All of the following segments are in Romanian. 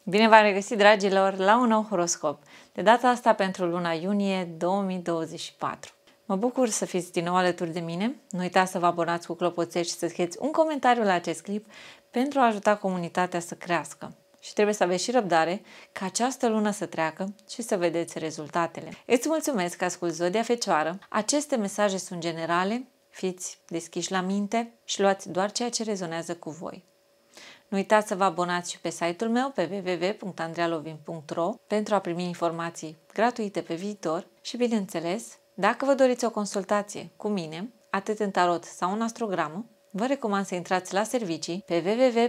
Bine v-am regăsit, dragilor, la un nou horoscop. De data asta pentru luna iunie 2024. Mă bucur să fiți din nou alături de mine. Nu uitați să vă abonați cu clopoțel și să scrieți un comentariu la acest clip pentru a ajuta comunitatea să crească. Și trebuie să aveți și răbdare ca această lună să treacă și să vedeți rezultatele. Îți mulțumesc că asculți Zodia Fecioară. Aceste mesaje sunt generale, fiți deschiși la minte și luați doar ceea ce rezonează cu voi. Nu uitați să vă abonați și pe site-ul meu pe www.andrealovin.ro pentru a primi informații gratuite pe viitor și, bineînțeles, dacă vă doriți o consultație cu mine, atât în tarot sau în astrogramă, vă recomand să intrați la servicii pe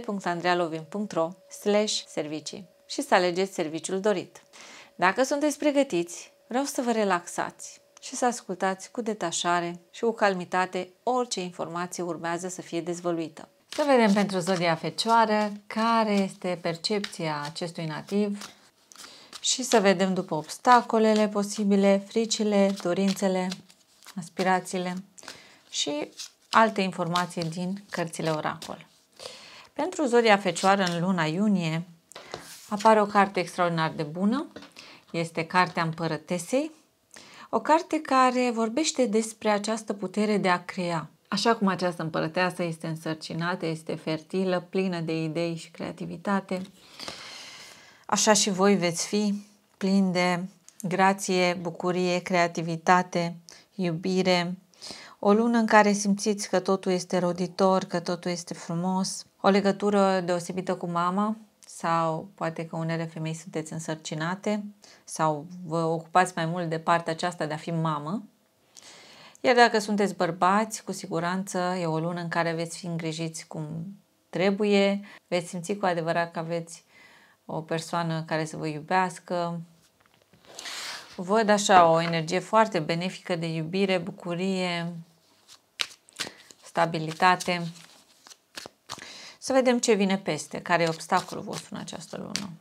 www.andrealovin.ro/servicii și să alegeți serviciul dorit. Dacă sunteți pregătiți, vreau să vă relaxați și să ascultați cu detașare și cu calmitate orice informație urmează să fie dezvăluită. Să vedem pentru Zodia Fecioară care este percepția acestui nativ și să vedem după obstacolele posibile, fricile, dorințele, aspirațiile și alte informații din cărțile oracol. Pentru Zodia Fecioară în luna iunie apare o carte extraordinar de bună, este Cartea Împărătesei, o carte care vorbește despre această putere de a crea. Așa cum această împărăteasă este însărcinată, este fertilă, plină de idei și creativitate, așa și voi veți fi plini de grație, bucurie, creativitate, iubire. O lună în care simțiți că totul este roditor, că totul este frumos, o legătură deosebită cu mama sau poate că unele femei sunteți însărcinate sau vă ocupați mai mult de partea aceasta de a fi mamă. Iar dacă sunteți bărbați, cu siguranță e o lună în care veți fi îngrijiți cum trebuie, veți simți cu adevărat că aveți o persoană care să vă iubească. Văd așa o energie foarte benefică de iubire, bucurie, stabilitate. Să vedem ce vine peste, care e obstacolul vostru în această lună.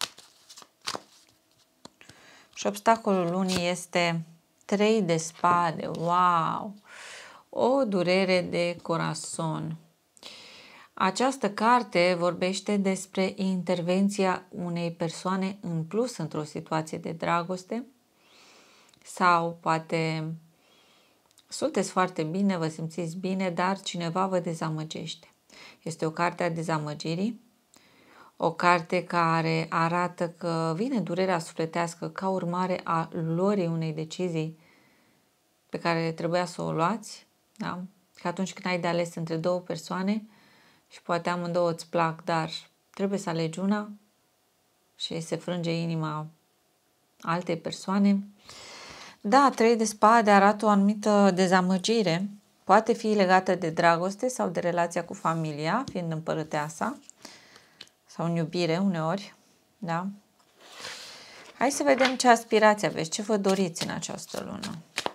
Și obstacolul lunii este 3 de spade. Wow! O durere de corazon. Această carte vorbește despre intervenția unei persoane în plus într-o situație de dragoste sau poate sunteți foarte bine, vă simțiți bine, dar cineva vă dezamăgește. Este o carte a dezamăgirii, o carte care arată că vine durerea sufletească ca urmare a luării unei decizii pe care trebuia să o luați, da? Că atunci când ai de ales între două persoane și poate amândouă îți plac, dar trebuie să alegi una și se frânge inima altei persoane. Da, 3 de spade arată o anumită dezamăgire, poate fi legată de dragoste sau de relația cu familia, fiind împărăteasa, sau în iubire uneori, da? Hai să vedem ce aspirații aveți, ce vă doriți în această lună.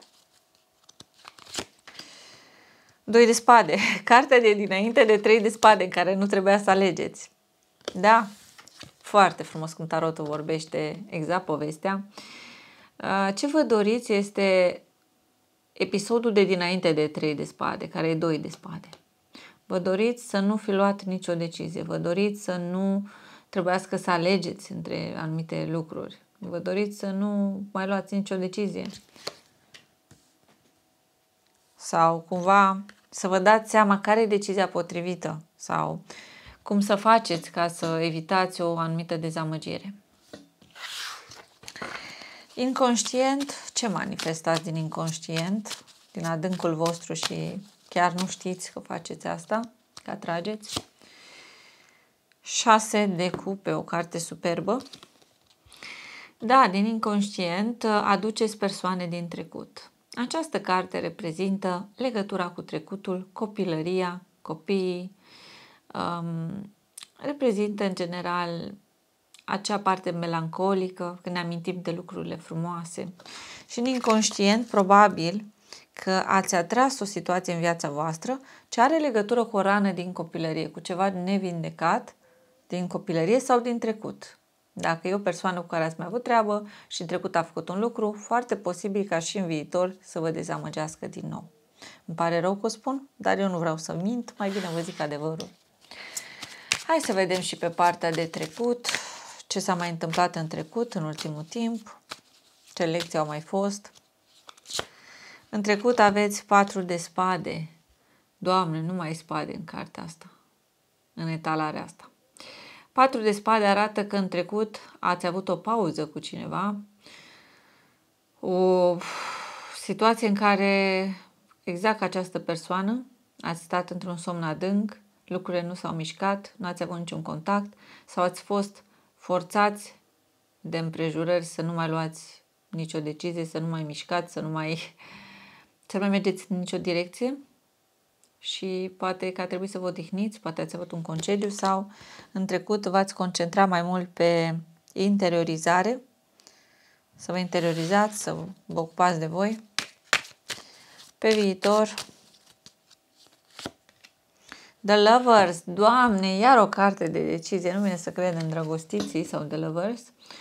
2 de spade, cartea de dinainte de 3 de spade în care nu trebuia să alegeți. Da, foarte frumos cum tarotul vorbește exact povestea. Ce vă doriți este episodul de dinainte de 3 de spade, care e 2 de spade. Vă doriți să nu fi luat nicio decizie, vă doriți să nu trebuiască să alegeți între anumite lucruri, vă doriți să nu mai luați nicio decizie. Sau cumva să vă dați seama care e decizia potrivită sau cum să faceți ca să evitați o anumită dezamăgire. Inconștient, ce manifestați din inconștient, din adâncul vostru și chiar nu știți că faceți asta, că atrageți? 6 de cupe, o carte superbă. Da, din inconștient aduceți persoane din trecut. Această carte reprezintă legătura cu trecutul, copilăria, copiii, reprezintă în general acea parte melancolică, când ne amintim de lucrurile frumoase. Și în inconștient, probabil că ați atras o situație în viața voastră ce are legătură cu o rană din copilărie, cu ceva nevindecat din copilărie sau din trecut. Dacă e o persoană cu care ați mai avut treabă și în trecut a făcut un lucru, foarte posibil ca și în viitor să vă dezamăgească din nou. Îmi pare rău că o spun, dar eu nu vreau să mint, mai bine vă zic adevărul. Hai să vedem și pe partea de trecut ce s-a mai întâmplat în trecut, în ultimul timp, ce lecții au mai fost. În trecut aveți 4 de spade. Doamne, nu mai spade în cartea asta, în etalarea asta. 4 de spade arată că în trecut ați avut o pauză cu cineva, o situație în care, exact ca această persoană, ați stat într-un somn adânc, lucrurile nu s-au mișcat, nu ați avut niciun contact sau ați fost forțați de împrejurări să nu mai luați nicio decizie, să nu mai mișcați, să nu mai mergeți în nicio direcție și poate că a trebuit să vă odihniți, poate ați avut un concediu sau în trecut v-ați concentrat mai mult pe interiorizare, să vă interiorizați, să vă ocupați de voi. Pe viitor, The Lovers, Doamne, iar o carte de decizie, nu vine să cred, Îndrăgostiții sau The Lovers.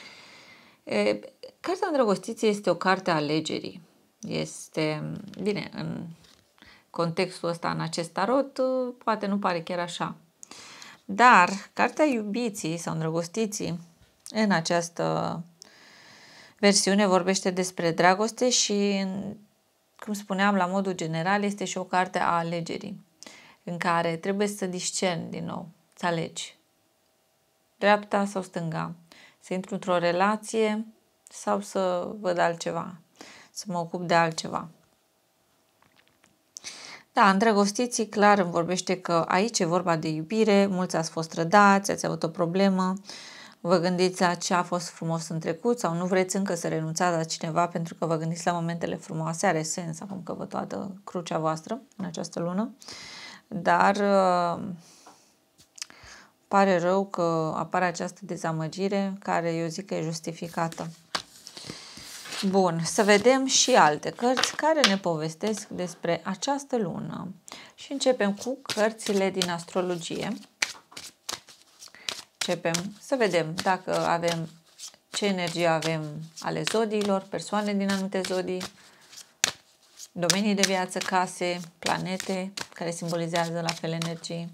Cartea Îndrăgostiții este o carte a alegerii. Este, bine, în contextul ăsta, în acest tarot, poate nu pare chiar așa. Dar cartea Iubiții sau Îndrăgostiții, în această versiune, vorbește despre dragoste și, cum spuneam, la modul general, este și o carte a alegerii, în care trebuie să discerni din nou, să alegi dreapta sau stânga, să intru într-o relație sau să văd altceva, să mă ocup de altceva. Da, Îndrăgostiții, clar, îmi vorbește că aici e vorba de iubire, mulți ați fost trădați, ați avut o problemă, vă gândiți la ce a fost frumos în trecut sau nu vreți încă să renunțați la cineva pentru că vă gândiți la momentele frumoase, are sens acum că vă toată crucea voastră în această lună, dar pare rău că apare această dezamăgire care eu zic că e justificată. Bun, să vedem și alte cărți care ne povestesc despre această lună. Și începem cu cărțile din astrologie. Începem să vedem dacă avem ce energie avem ale zodiilor, persoane din anumite zodii, domenii de viață, case, planete care simbolizează la fel energii.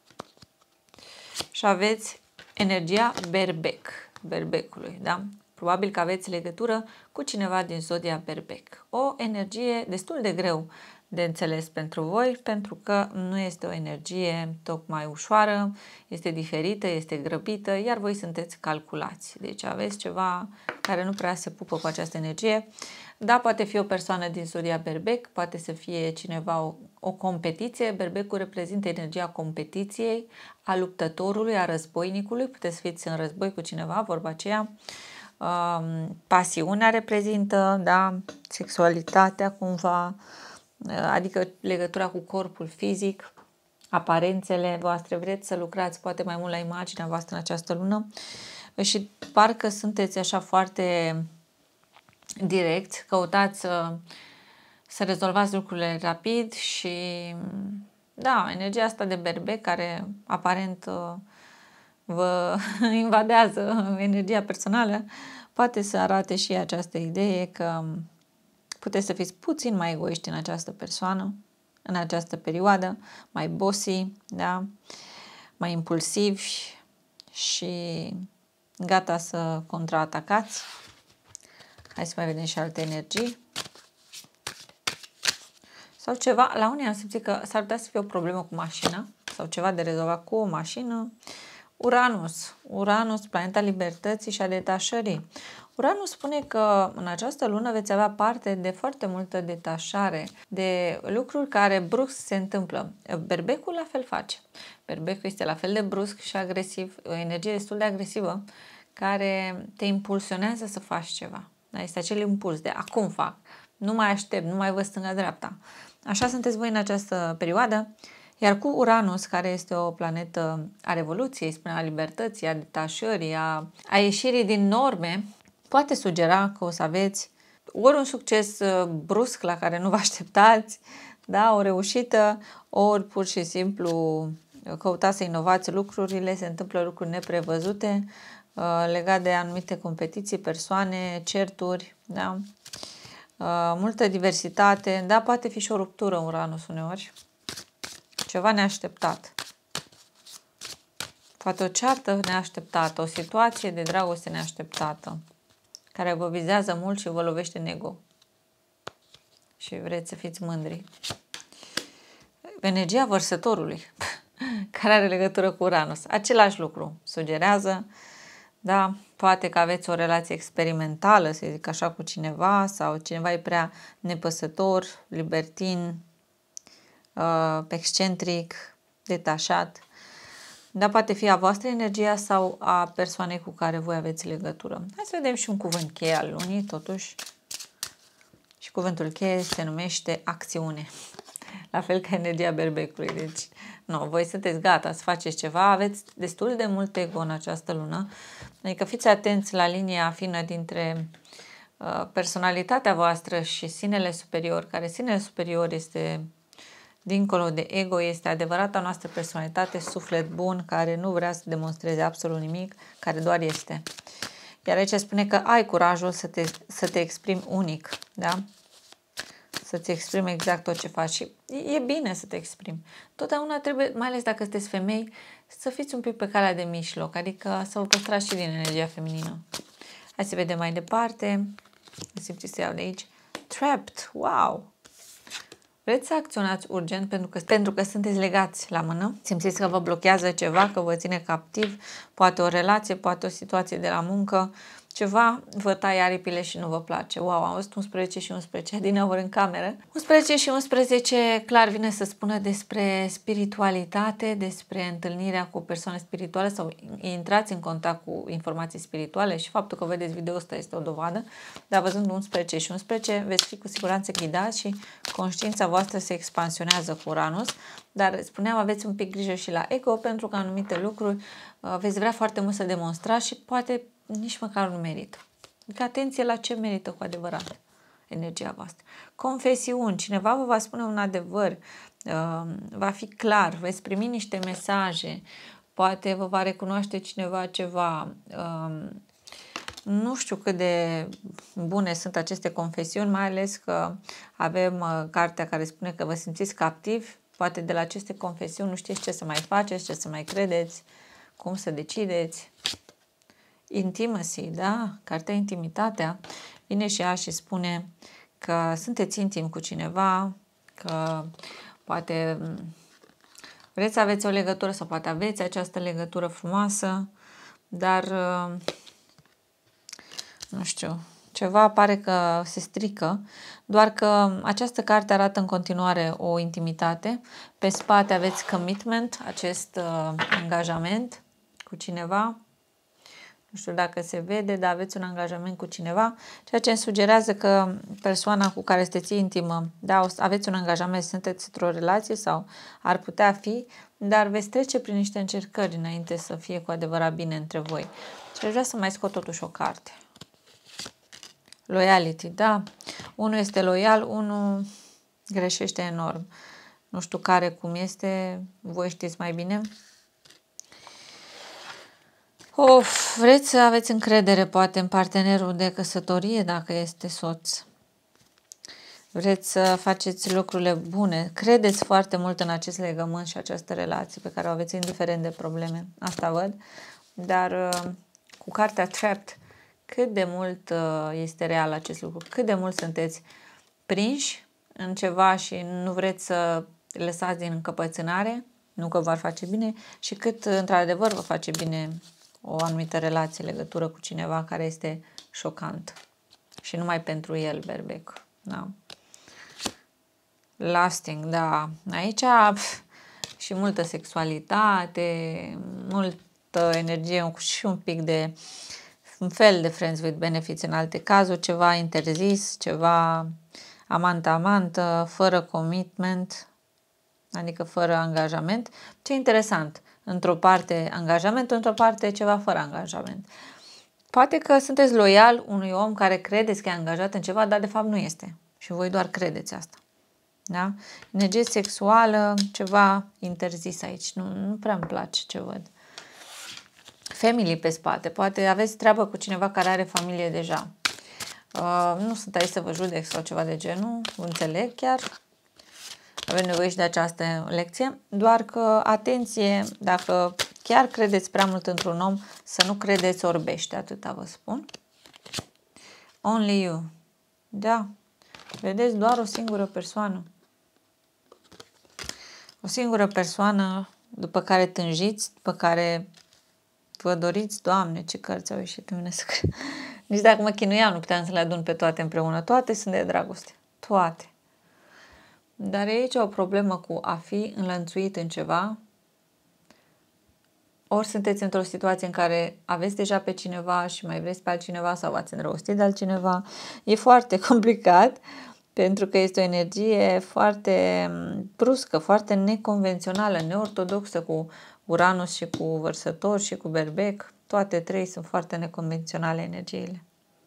Și aveți energia berbecului, da? Probabil că aveți legătură cu cineva din zodia berbec. O energie destul de greu de înțeles pentru voi, pentru că nu este o energie tocmai ușoară, este diferită, este grăbită, iar voi sunteți calculați. Deci aveți ceva care nu prea se pupă cu această energie. Da, poate fi o persoană din zodia berbec, poate să fie cineva o competiție. Berbecul reprezintă energia competiției, a luptătorului, a războinicului. Puteți să fiți în război cu cineva, vorba aceea. Pasiunea reprezintă, da, sexualitatea cumva, adică legătura cu corpul fizic, aparențele voastre, vreți să lucrați poate mai mult la imaginea voastră în această lună și parcă sunteți așa foarte direct, căutați să rezolvați lucrurile rapid și da, energia asta de berbec care aparent vă invadează energia personală, poate să arate și această idee că puteți să fiți puțin mai egoiști în această persoană, în această perioadă, mai bossy, da? Mai impulsivi și gata să contraatacați. Hai să mai vedem și alte energii. Sau ceva, la unii am simțit că s-ar putea să fie o problemă cu mașina sau ceva de rezolvat cu o mașină. Uranus, planeta libertății și a detașării. Uranus spune că în această lună veți avea parte de foarte multă detașare, de lucruri care brusc se întâmplă. Berbecul la fel face. Berbecul este la fel de brusc și agresiv, o energie destul de agresivă, care te impulsionează să faci ceva. Da? Este acel impuls de acum fac, nu mai aștept, nu mai văd stânga-dreapta. Așa sunteți voi în această perioadă. Iar cu Uranus, care este o planetă a revoluției, spune a libertății, a detașării, a ieșirii din norme, poate sugera că o să aveți ori un succes brusc la care nu vă așteptați, da, o reușită, ori pur și simplu căutați să inovați lucrurile, se întâmplă lucruri neprevăzute legate de anumite competiții, persoane, certuri, da? Multă diversitate, da, poate fi și o ruptură Uranus uneori. Ceva neașteptat. Poate o ceartă neașteptată, o situație de dragoste neașteptată, care vă vizează mult și vă lovește în ego. Și vreți să fiți mândri. Energia vărsătorului, care are legătură cu Uranus. Același lucru sugerează, da, poate că aveți o relație experimentală, să zic așa, cu cineva, sau cineva e prea nepăsător, libertin, excentric, detașat. Dar poate fi a voastră energia sau a persoanei cu care voi aveți legătură. Hai să vedem și un cuvânt cheie al lunii, totuși. Și cuvântul cheie se numește acțiune. La fel ca energia berbecului. Deci, nu, voi sunteți gata să faceți ceva, aveți destul de mult ego în această lună. Adică fiți atenți la linia fină dintre personalitatea voastră și sinele superior, care sinele superior este dincolo de ego, este adevărata noastră personalitate, suflet bun, care nu vrea să demonstreze absolut nimic, care doar este. Iar aici spune că ai curajul să te exprimi unic, da? Să-ți exprimi exact tot ce faci și e bine să te exprimi. Totdeauna trebuie, mai ales dacă sunteți femei, să fiți un pic pe calea de mijloc, adică să vă păstrați și din energia feminină. Hai să vedem mai departe. Simțiți să iau de aici. Trapped, wow! Vreți să acționați urgent pentru că sunteți legați la mână? Simțiți că vă blochează ceva, că vă ține captiv, poate o relație, poate o situație de la muncă, ceva vă taie aripile și nu vă place. Wow, am văzut 11 și 11 din ori în cameră. 11 și 11 clar vine să spună despre spiritualitate, despre întâlnirea cu persoane spirituale sau intrați în contact cu informații spirituale și faptul că vedeți video ăsta este o dovadă. Dar văzând 11 și 11 veți fi cu siguranță ghidați și conștiința voastră se expansionează cu Uranus. Dar spuneam, aveți un pic grijă și la ego pentru că anumite lucruri veți vrea foarte mult să demonstrați și poate nici măcar nu merită. Adică atenție la ce merită cu adevărat energia voastră. Confesiuni, cineva vă va spune un adevăr, va fi clar, veți primi niște mesaje, poate vă va recunoaște cineva ceva. Nu știu cât de bune sunt aceste confesiuni, mai ales că avem cartea care spune că vă simțiți captivi, poate de la aceste confesiuni nu știți ce să mai faceți, ce să mai credeți, cum să decideți. Intimacy, da? Cartea Intimitatea vine și ea și spune că sunteți intim cu cineva, că poate vreți să aveți o legătură sau poate aveți această legătură frumoasă, dar nu știu, ceva pare că se strică, doar că această carte arată în continuare o intimitate. Pe spate aveți commitment, acest angajament cu cineva. Nu știu dacă se vede, dar aveți un angajament cu cineva, ceea ce îmi sugerează că persoana cu care sunteți intimă, da, aveți un angajament, sunteți într-o relație sau ar putea fi, dar veți trece prin niște încercări înainte să fie cu adevărat bine între voi. Și aș vrea să mai scot totuși o carte. Loyalty, da. Unul este loial, unul greșește enorm. Nu știu care cum este, voi știți mai bine. Vreți să aveți încredere poate în partenerul de căsătorie dacă este soț. Vreți să faceți lucrurile bune. Credeți foarte mult în acest legământ și această relație pe care o aveți indiferent de probleme. Asta văd. Dar cu cartea Trapped, cât de mult este real acest lucru? Cât de mult sunteți prinși în ceva și nu vreți să lăsați din încăpățânare, nu că v-ar face bine, și cât într-adevăr vă face bine o anumită relație, legătură cu cineva care este șocant. Și numai pentru el, berbec. Da. Lasting, da. Aici și multă sexualitate, multă energie și un pic de un fel de friends with benefits în alte cazuri, ceva interzis, ceva amantă, fără commitment, adică fără angajament. Ce interesant! Într-o parte angajament, într-o parte ceva fără angajament. Poate că sunteți loial unui om care credeți că e angajat în ceva, dar de fapt nu este. Și voi doar credeți asta. Da? Energie sexuală, ceva interzis aici. Nu prea îmi place ce văd. Family pe spate. Poate aveți treabă cu cineva care are familie deja. Nu sunt aici să vă judec sau ceva de genul. Înțeleg chiar. Avem nevoie și de această lecție. Doar că, atenție, dacă Chiar credeți prea mult într-un om, să nu credeți orbește, atâta vă spun. Only you. Da. Vedeți, doar o singură persoană. O singură persoană după care tânjiți, după care vă doriți. Doamne, ce cărți au ieșit în mine să cred. Nici dacă mă chinuiam, nu puteam să le adun pe toate împreună. Toate sunt de dragoste. Toate. Dar e aici o problemă cu a fi înlănțuit în ceva. Ori sunteți într-o situație în care aveți deja pe cineva și mai vreți pe altcineva sau v-ați îndrăgostit de altcineva. E foarte complicat pentru că este o energie foarte bruscă, foarte neconvențională, neortodoxă, cu Uranus și cu Vărsător și cu Berbec. Toate trei sunt foarte neconvenționale energiile.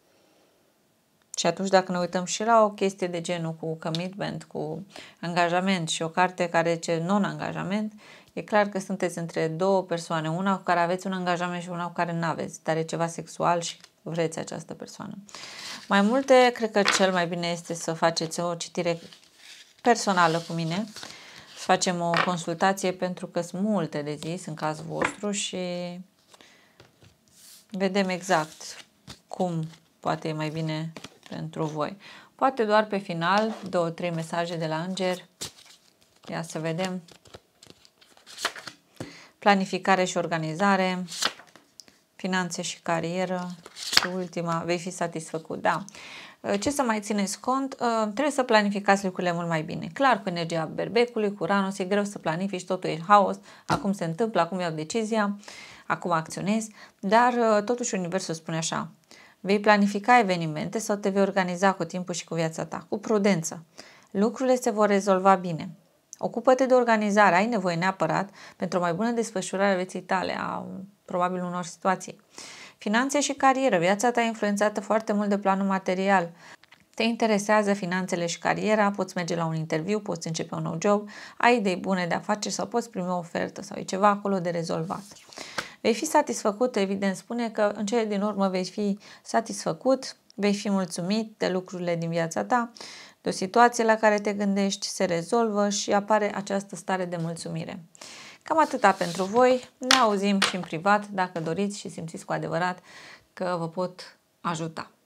Și atunci dacă ne uităm și la o chestie de genul cu commitment, cu angajament și o carte care zice non-angajament, e clar că sunteți între două persoane, una cu care aveți un angajament și una cu care nu aveți, dar e ceva sexual și vreți această persoană. Mai multe, cred că cel mai bine este să faceți o citire personală cu mine, să facem o consultație pentru că sunt multe de zis în cazul vostru și vedem exact cum poate e mai bine pentru voi. Poate doar pe final 2-3 mesaje de la înger. Ia să vedem. Planificare și organizare, finanțe și carieră și ultima, vei fi satisfăcut. Da. Ce să mai țineți cont? Trebuie să planificați lucrurile mult mai bine. Clar, cu energia Berbecului, cu Uranus, e greu să planifici, totul e haos, acum se întâmplă, acum iau decizia, acum acționezi, dar totuși Universul spune așa: vei planifica evenimente sau te vei organiza cu timpul și cu viața ta, cu prudență. Lucrurile se vor rezolva bine. Ocupă-te de organizare, ai nevoie neapărat pentru o mai bună desfășurare a vieții tale, a probabil unor situații. Finanțe și carieră, viața ta e influențată foarte mult de planul material. Te interesează finanțele și cariera, poți merge la un interviu, poți începe un nou job, ai idei bune de afaceri sau poți primi o ofertă sau e ceva acolo de rezolvat. Vei fi satisfăcut, evident, spune că în cele din urmă vei fi satisfăcut, vei fi mulțumit de lucrurile din viața ta, de o situație la care te gândești, se rezolvă și apare această stare de mulțumire. Cam atâta pentru voi, ne auzim și în privat dacă doriți și simțiți cu adevărat că vă pot ajuta.